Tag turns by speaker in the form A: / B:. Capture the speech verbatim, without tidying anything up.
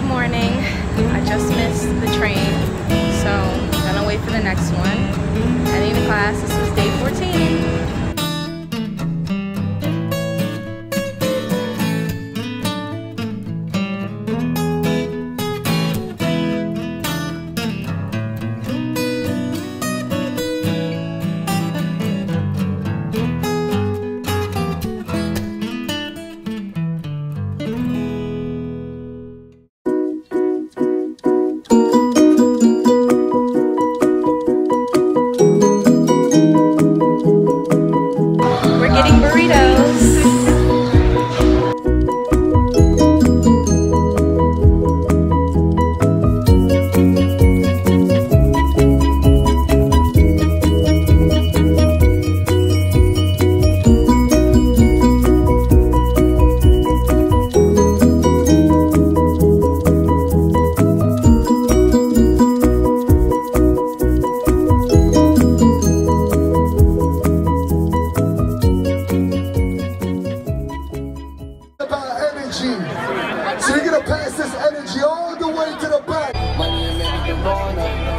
A: morning. I just missed the train, so I'm gonna wait for the next one. Heading to class. This is day fourteen.
B: So you're gonna pass this energy all the way to the back. Money and